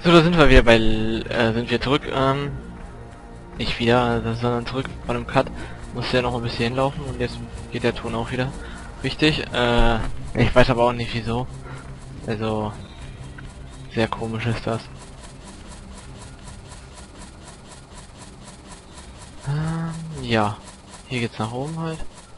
So, da sind wir wieder sind wir zurück, nicht wieder, sondern zurück bei dem Cut. Musste ja noch ein bisschen hinlaufen und jetzt geht der Ton auch wieder richtig. Ich weiß aber auch nicht wieso. Also, sehr komisch ist das. Ja, hier geht's nach oben halt.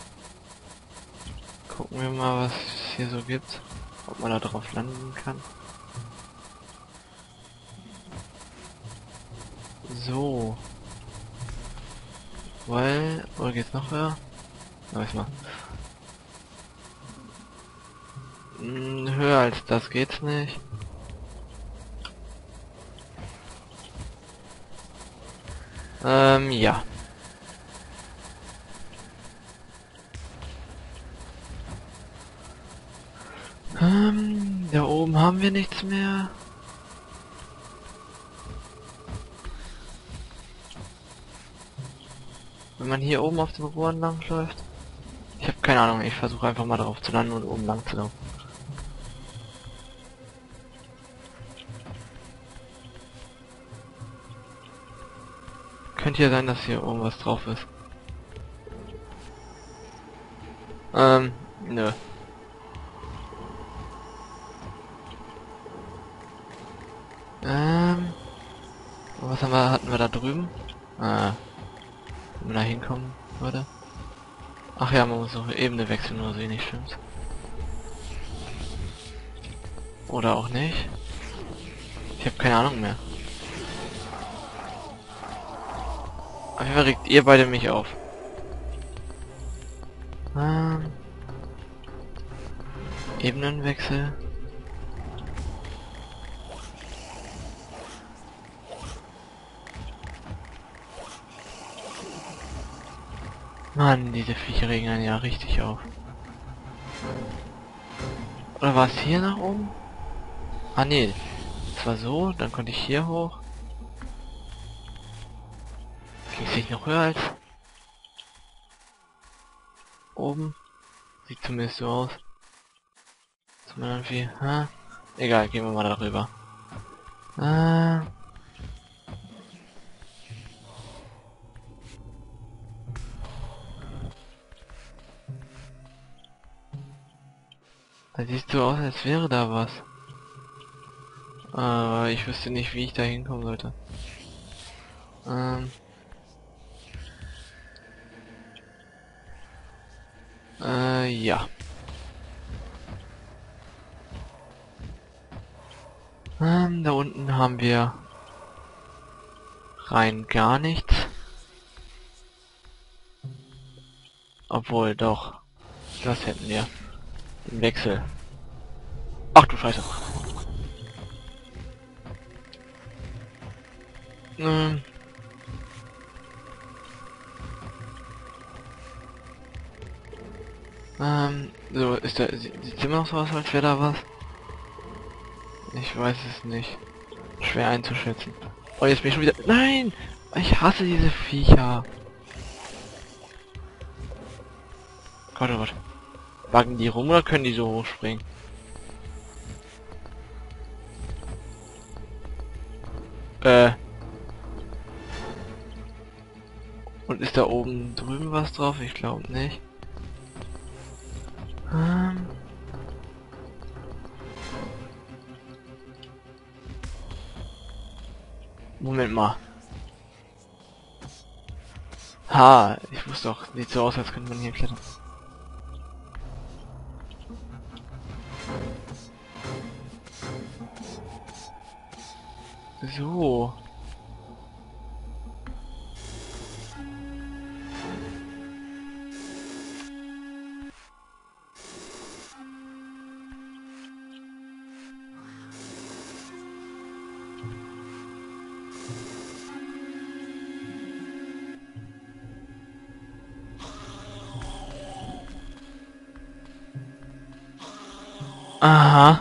Gucken wir mal, was es hier so gibt. Ob man da drauf landen kann. So. Weil, oder geht's noch höher? Weiß mal. Höher als das geht's nicht. Ja. Da oben haben wir nichts mehr. Wenn man hier oben auf den Rohren lang läuft. Ich habe keine Ahnung, ich versuche einfach mal drauf zu landen und oben lang zu laufen. Könnte ja sein, dass hier irgendwas drauf ist. Nö. Was hatten wir da drüben? Wenn man da hinkommen würde. Ach ja, man muss noch Ebene wechseln oder so ähnlich, stimmt's? Oder auch nicht. Ich habe keine Ahnung mehr. Auf jeden Fall regt ihr beide mich auf. Ebenenwechsel. Mann, diese Viecher regen einen ja richtig auf. Oder war es hier nach oben? Ah nee, es war so, dann konnte ich hier hoch. Ging es nicht noch höher als oben? Sieht zumindest so aus. Ist man irgendwie, egal, gehen wir mal darüber. Das sieht so aus, als wäre da was. Aber ich wüsste nicht, wie ich da hinkommen sollte. Ja. Da unten haben wir rein gar nichts. Obwohl, doch. Das hätten wir. Den Wechsel. Ach du Scheiße. So, sieht's immer noch so aus, als wäre da was? Ich weiß es nicht. Schwer einzuschätzen. Oh, jetzt bin ich schon wieder... Nein! Ich hasse diese Viecher. Gott, oh Gott. Wagen die rum oder können die so hochspringen? Und ist da oben drüben was drauf? Ich glaube nicht. Moment mal. Ha, ich wusste doch, sieht so aus, als könnte man hier klettern. So. Aha.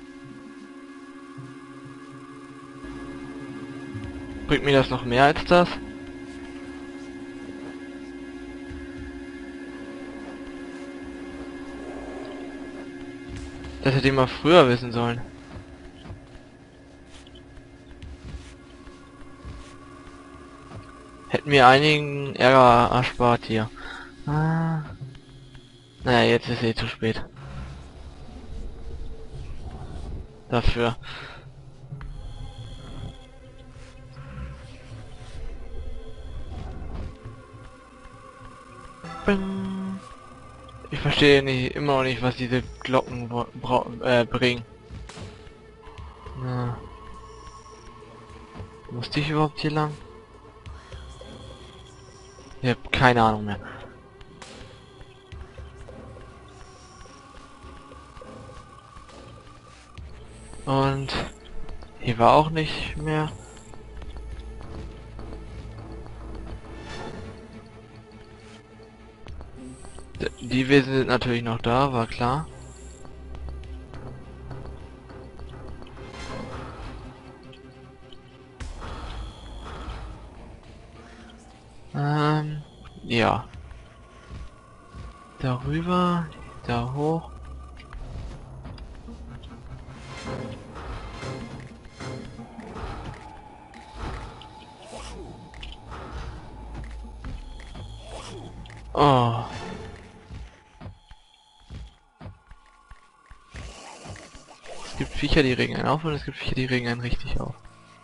Bringt mir das noch mehr als das? Das hätte ich mal früher wissen sollen. Hätten mir einigen Ärger erspart hier. Ah. Naja, jetzt ist eh zu spät. Dafür. Bing. Ich verstehe nicht, immer noch nicht, was diese Glocken bringen. Na. Musste ich überhaupt hier lang? Ich habe keine Ahnung mehr. Und hier war auch nicht mehr. Die Wesen sind natürlich noch da, war klar. Ja. Darüber, da hoch. Oh. Es gibt Viecher, die regen einen auf und es gibt Viecher, die regen einen richtig auf.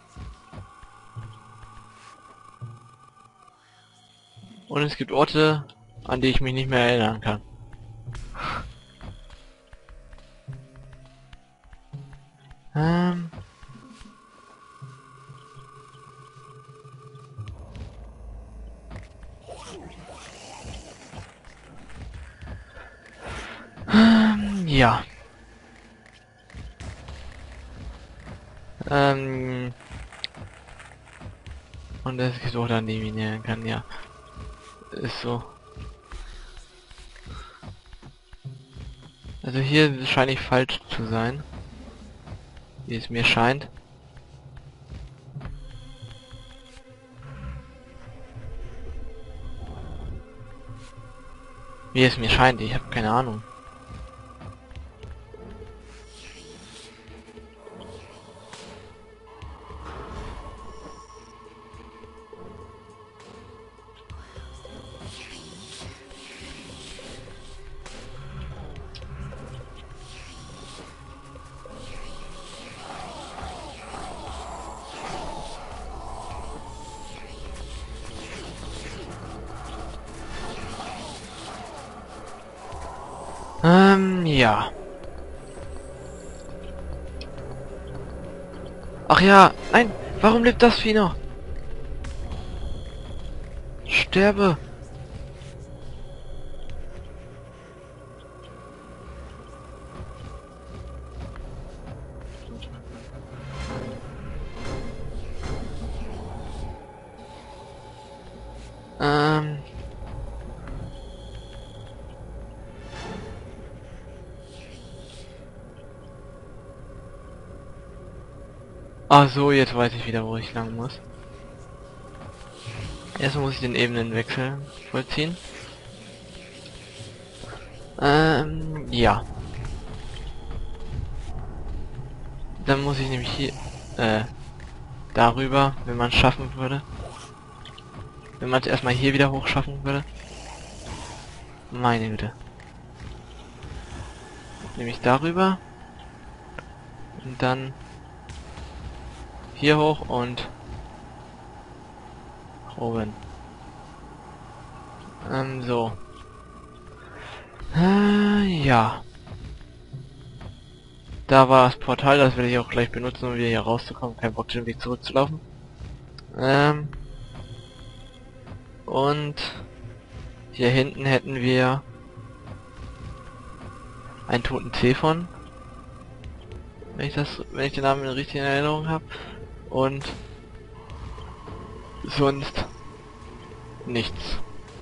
Und es gibt Orte, an die ich mich nicht mehr erinnern kann. Ja. Und es gibt auch dann die ich mich erinnern kann, ja. Ist so. Also hier scheine ich falsch zu sein. Wie es mir scheint. Wie es mir scheint, ich habe keine Ahnung. Ja. Ach ja, nein, warum lebt das Vieh noch? Sterbe. Ach so, jetzt weiß ich wieder, wo ich lang muss. Erstmal muss ich den Ebenenwechsel vollziehen. Ja. Dann muss ich nämlich hier, darüber, wenn man es schaffen würde. Wenn man es erstmal hier wieder hoch schaffen würde. Meine Güte. Nämlich darüber. Und dann hier hoch und oben. So. Ja. Da war das Portal, das werde ich auch gleich benutzen, um wieder hier rauszukommen. Kein Bock, den Weg zurückzulaufen. Und hier hinten hätten wir einen toten Zephon. Wenn ich den Namen richtig in Erinnerung habe. Und sonst nichts.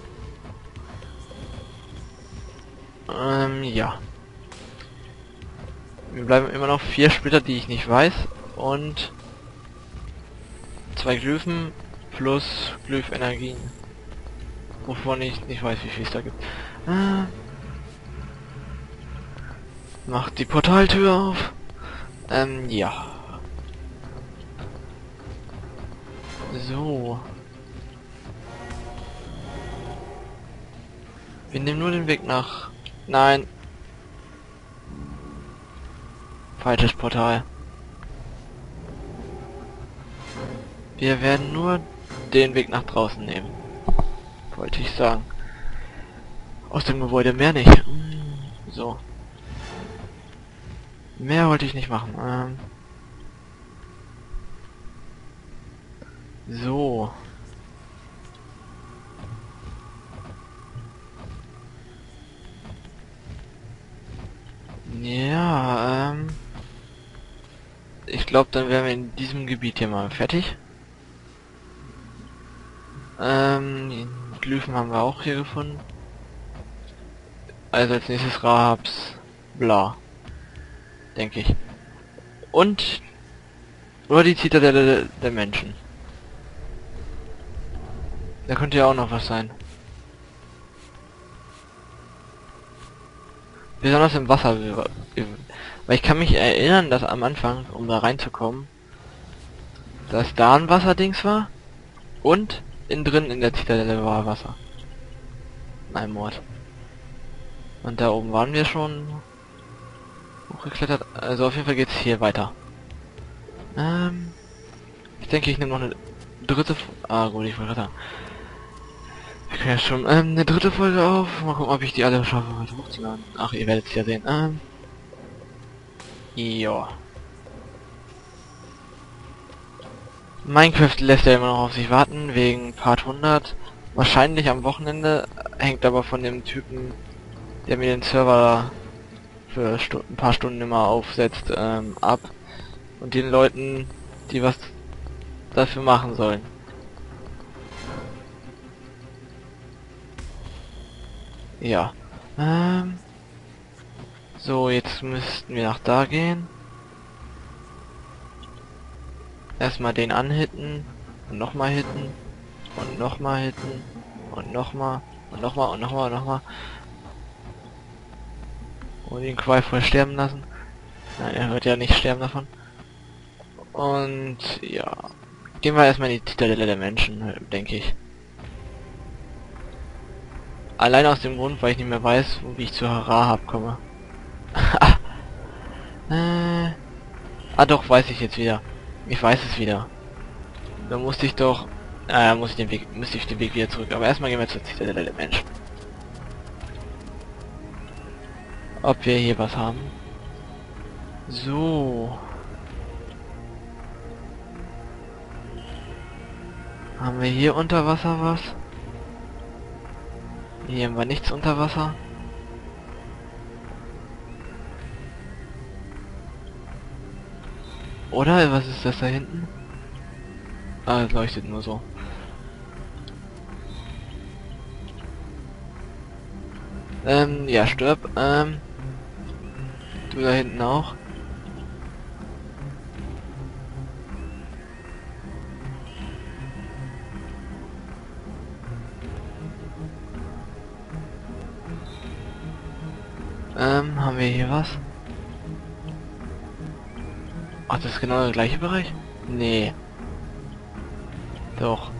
Ja. Mir bleiben immer noch 4 Splitter, die ich nicht weiß. Und 2 Glyphen plus Glyph-Energien. Wovon ich nicht weiß, wie viel es da gibt. Macht die Portaltür auf. Ja. So. Wir nehmen nur den Weg nach... Nein. Falsches Portal. Wir werden nur den Weg nach draußen nehmen. Wollte ich sagen. Aus dem Gebäude mehr nicht. So. Mehr wollte ich nicht machen. So. Ja, ich glaube, dann wären wir in diesem Gebiet hier mal fertig. Die Glyphen haben wir auch hier gefunden. Also als nächstes Rahabs bla. Denke ich. Und oder die Zitadelle der Menschen. Da könnte ja auch noch was sein. Besonders im Wasser. Weil ich kann mich erinnern, dass am Anfang, um da reinzukommen, dass da ein Wasserdings war und innen drin in der Zitadelle war Wasser. Ein Mord. Und da oben waren wir schon hochgeklettert. Also auf jeden Fall geht's hier weiter. Ich denke, ich nehme noch eine dritte... gut, ich wollte gerade sagen. Wir können ja schon eine dritte Folge auf. Mal gucken, ob ich die alle schaffe, heute hochzuladen. Ach, ihr werdet es ja sehen. Ja. Minecraft lässt ja immer noch auf sich warten, wegen Part 100. Wahrscheinlich am Wochenende, hängt aber von dem Typen, der mir den Server für ein paar Stunden immer aufsetzt, ab. Und den Leuten, die was dafür machen sollen. Ja. So, jetzt müssten wir nach da gehen. Erstmal den anhitten. Und nochmal hitten. Und nochmal hitten. Und nochmal. Und nochmal. Und nochmal. Und nochmal. Und ihn qualvoll sterben lassen. Nein, er wird ja nicht sterben davon. Und ja. Gehen wir erstmal in die Zitadelle der Menschen, denke ich. Allein aus dem Grund, weil ich nicht mehr weiß, wie ich zu Rahab komme. Doch, weiß ich jetzt wieder. Ich weiß es wieder. Da musste ich doch... müsste ich den Weg wieder zurück. Aber erstmal gehen wir zur Zitadelle der Menschen. Ob wir hier was haben? So. Haben wir hier unter Wasser was? Hier haben wir nichts unter Wasser. Oder? Was ist das da hinten? Ah, es leuchtet nur so. Ja, stirb. Du da hinten auch. Haben wir hier was? Ach, das ist genau der gleiche Bereich? Nee. Doch.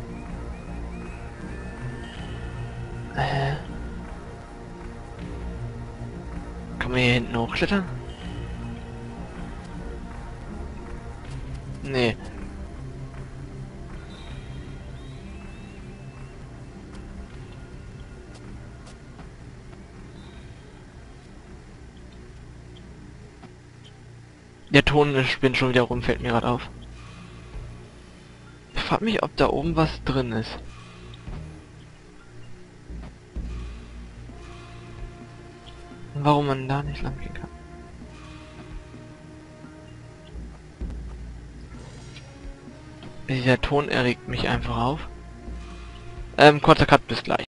Kann man hier hinten hochklettern? Nee. Der Ton spinnt schon wieder rum, fällt mir gerade auf. Ich frage mich, ob da oben was drin ist. Und warum man da nicht lang gehen kann. Dieser Ton erregt mich einfach auf. Kurzer Cut, bis gleich.